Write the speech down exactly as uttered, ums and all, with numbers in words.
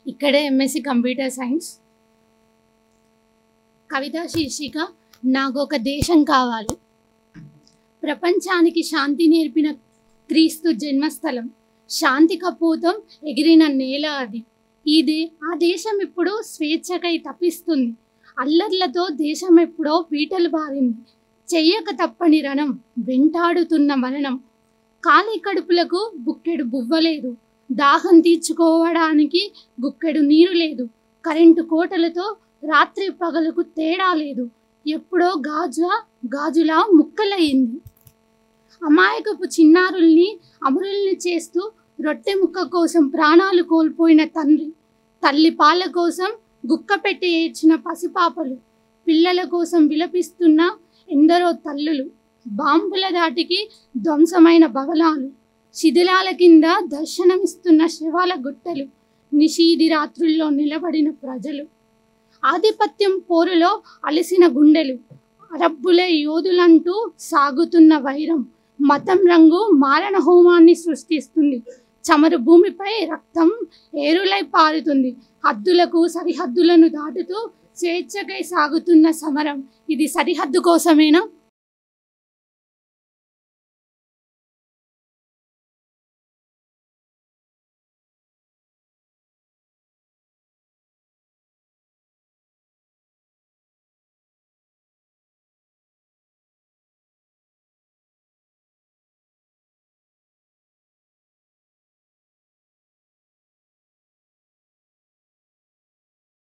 ఇక్కడే MSc computer science. కవితా శీర్షిక నాకొక దేశం కావాలి. ప్రపంచానికి శాంతి నేర్పిన క్రీస్తు జన్మస్థలం, శాంతి కపోతం ఎగిరిన నేల అది. ఈ దే ఆ దేశం ఇప్పుడు స్వేచ్ఛకై తప్పిస్తుంది. అల్లర్లతో దేశం ఎప్పుడో పీటలు బారింది. చెయ్యక తప్పని రణం, వెంటాడుతున్న మరణం. ఖాళీ కడుపులకు బుక్కెడు బువ్వలేదు, దాహం తీర్చుకోవడానికి గుక్కెడు నీరు లేదు. కరెంటు కోటలతో రాత్రి పగలకు తేడా లేదు. ఎప్పుడో గాజు గాజులా ముక్కలయ్యింది. అమాయకపు చిన్నారుల్ని అమరుల్ని చేస్తూ రొట్టె ముక్క కోసం ప్రాణాలు కోల్పోయిన తండ్రి, తల్లి పాల కోసం గుక్క పెట్టి ఏడ్చిన పసిపాపలు, పిల్లల కోసం విలపిస్తున్న ఎందరో తల్లులు, బాంబుల దాటికి ధ్వంసమైన భవనాలు, శిథిలాల కింద దర్శనమిస్తున్న శవాల గుట్టలు, నిషీది రాత్రుల్లో నిలబడిన ప్రజలు, ఆధిపత్యం పోరులో అలసిన గుండెలు, అరబ్బులే యోధులంటూ సాగుతున్న వైరం, మతం రంగు మారణ హోమాన్ని సృష్టిస్తుంది. చమరు భూమిపై రక్తం ఏరులై పారుతుంది. హద్దులకు సరిహద్దులను దాటుతూ స్వేచ్ఛకై సాగుతున్న సమరం, ఇది సరిహద్దు కోసమేనా?